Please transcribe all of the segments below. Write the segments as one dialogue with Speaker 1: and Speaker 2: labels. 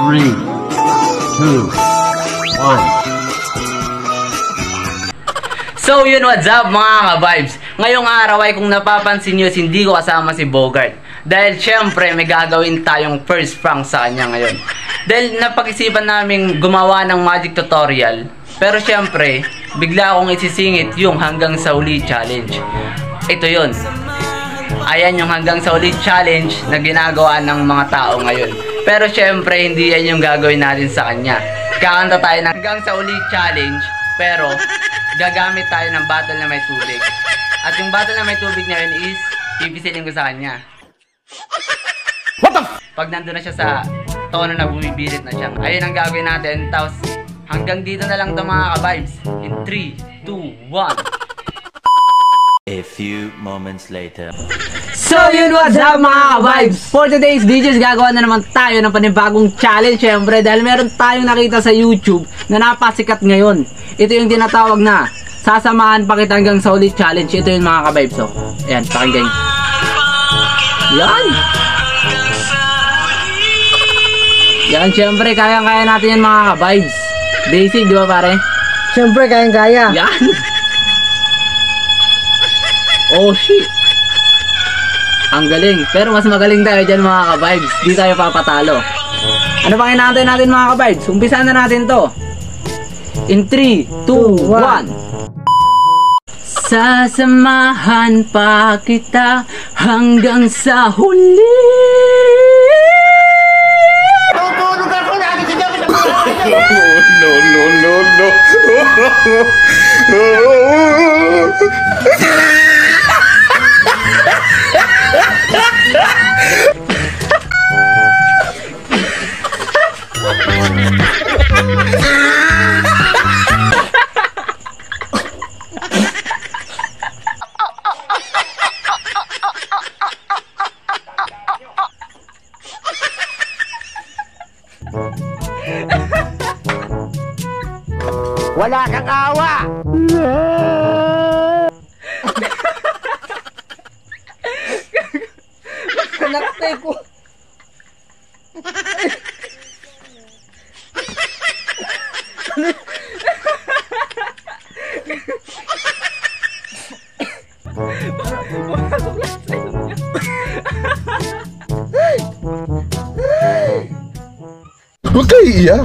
Speaker 1: 3, 2, 1.
Speaker 2: So yun, what's up mga ka-vibes? Ngayong araw ay kung napapansin nyo, hindi ko kasama si Bogart. Dahil syempre may gagawin tayong first prank sa kanya ngayon. Dahil napag-isipan namin gumawa ng magic tutorial. Pero syempre, bigla akong isisingit yung hanggang sa uli challenge. Ito yun. Ayan yung hanggang sa uli challenge na ginagawa ng mga tao ngayon. Pero syempre, hindi yan yung gagawin natin sa kanya. Kakanta tayo ng hanggang sa uli challenge. Pero gagamit tayo ng bottle na may tubig. At yung bottle na may tubig na yun is pipisilin ko sa kanya.
Speaker 1: What the f***?
Speaker 2: Pag nandun na siya sa tono na bumibirit na siya, ayun ang gagawin natin. Tapos hanggang dito na lang ito mga ka-vibes. In 3, 2, 1.
Speaker 3: A few moments later.
Speaker 2: So yun, what's up mga ka-vibes? For today's videos, gagawa na naman tayo ng panibagong challenge. Syempre dahil meron tayong nakita sa YouTube na napasikat ngayon. Ito yung tinatawag na sasamahan pa kita hanggang sa ulit challenge. Ito yung mga ka-vibes. So, ayan, pakinggan. Yan. Yan, syempre kaya-kaya natin yan mga ka-vibes. Basic, di ba pare?
Speaker 4: Siyempre, kayang-kaya.
Speaker 2: Yan. Oh shit. Ang galing. Pero mas magaling tayo dyan mga ka-vibes. Di tayo papatalo. Ano pang inaantay natin mga ka-vibes? Umpisahan na natin to. In 3, 2, 1. Sasamahan pa kita hanggang sa huli.
Speaker 4: Wala kang awa! Naktay ko!
Speaker 1: Huwag kayo iiyak.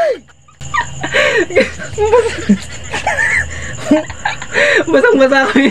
Speaker 2: Basang-basa kami.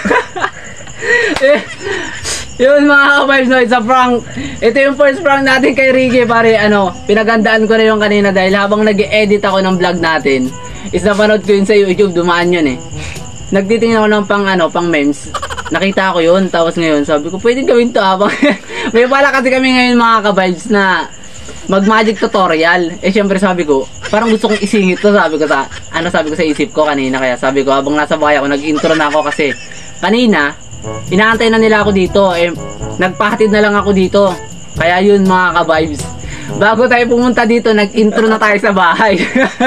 Speaker 2: Yun mga ka-vibes, no, it's a prank. Ito yung first prank natin kay Ricky, pare. Pinagandaan ko na yung kanina dahil habang nag-edit ako ng vlog natin, is napanood ko yun sa YouTube, dumaan yun eh. Nagtitingin ako ng pang memes. Nakita ko yun, tapos ngayon sabi ko, pwede gawin to habang may pala kasi kami ngayon mga ka-vibes na mag-magic tutorial. Syempre sabi ko, parang gusto kong isingit to, sabi ko sa isip ko kanina. Kaya sabi ko, habang nasa bahay ako, nag-intro na ako kasi kanina, inaantay na nila ako dito. Nagpahatid na lang ako dito. Kaya yun mga ka-vibes. Bago tayo pumunta dito, nag-intro na tayo sa bahay.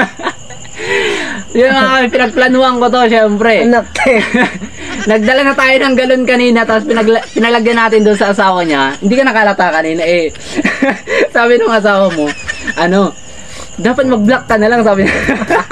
Speaker 2: Yun mga pinagplanuhan ko to, syempre. Nagdala na tayo ng galon kanina, tapos pinalagyan natin doon sa asawa niya. Hindi ka nakalata kanina eh. Sabi ng asawa mo, dapat mag-block ka na lang, sabi niya.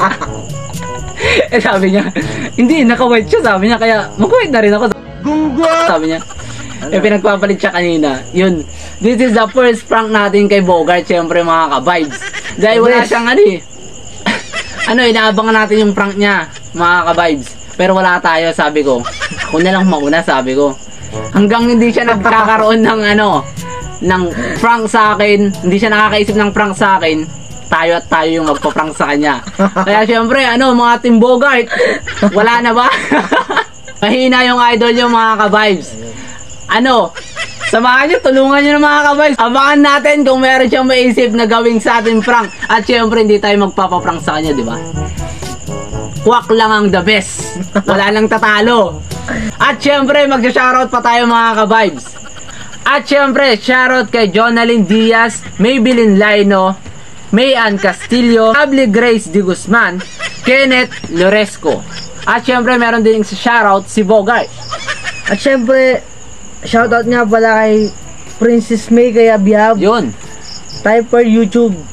Speaker 2: Sabi niya, hindi, naka-white siya, sabi niya, kaya mag-white na rin ako. Sabi niya. Pinagpapalit siya kanina. Yun, this is the first prank natin kay Bogart, syempre mga ka-vibes. Dahil wala siyang inaabangan natin yung prank niya, mga ka-vibes. Pero wala tayo, sabi ko. Ako na lang mauna, sabi ko. Hanggang hindi siya nagkakaroon ng prank sa akin, hindi siya nakakaisip ng prank sa akin, tayo yung magpa-prank sa kanya. Kaya syempre, mga Team Bogart, wala na ba? Mahina yung idol yung mga ka-vibes. Samahan nyo, tulungan nyo ng mga ka-vibes. Abangan natin kung meron siyang maisip na gawing sa ating prank. At syempre, hindi tayo magpapa-prank sa kanya, di ba? Kwak lang ang the best. Wala lang tatalo. At syempre, mag-shoutout pa tayo mga ka-vibes. At syempre, shoutout kay Jonalyn Diaz, Maybelline Lino, Mayan Castillo, Able Grace de Guzman, Kenneth Loresco. At syempre, meron din shoutout si Bogart.
Speaker 4: At syempre, shoutout nga pala kay Princess May kay Abiab.
Speaker 2: Yun.
Speaker 4: Typer YouTube.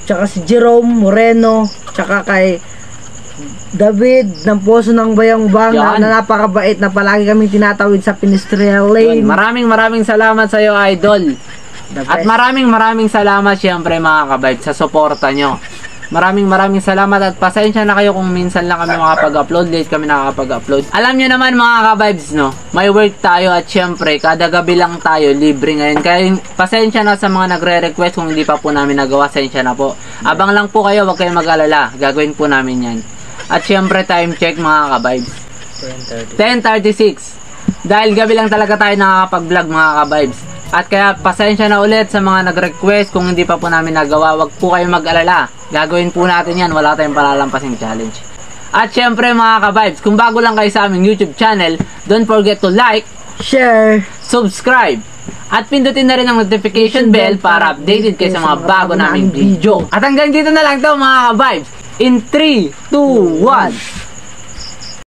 Speaker 4: tsaka si Jerome Moreno, tsaka kay David ng Poso ng Bayang-Bang
Speaker 2: Yan.
Speaker 4: na napakabait na palagi kaming tinatawid sa Pedestrian Lane.
Speaker 2: Yun, maraming salamat sa iyo, idol.
Speaker 4: The
Speaker 2: At
Speaker 4: best.
Speaker 2: maraming salamat syempre mga ka-vibes sa suporta nyo. Maraming salamat at pasensya na kayo kung minsan lang kami makapag-upload, late kami nakakapag-upload. Alam nyo naman mga ka-vibes, no? May work tayo at syempre kada gabi lang tayo, libre ngayon. Kaya pasensya na sa mga nagre-request kung hindi pa po namin nagawa, pasensya na po. Abang lang po kayo, wag kayong mag-alala. Gagawin po namin yan. At syempre time check mga ka-vibes. 10:36. Dahil gabi lang talaga tayo nakakapag-vlog mga ka-vibes. At kaya pasensya na ulit sa mga nag-request kung hindi pa po namin nagawa. Wag po kayong mag-alala. Gagawin po natin yan. Wala tayong palalampasing challenge. At syempre mga ka-vibes, kung bago lang kayo sa aming YouTube channel, don't forget to like,
Speaker 4: Share,
Speaker 2: subscribe, at pindutin na rin ang notification bell para updated kayo sa mga bago naming video. At hanggang dito na lang to mga ka-vibes. In 3, 2, 1.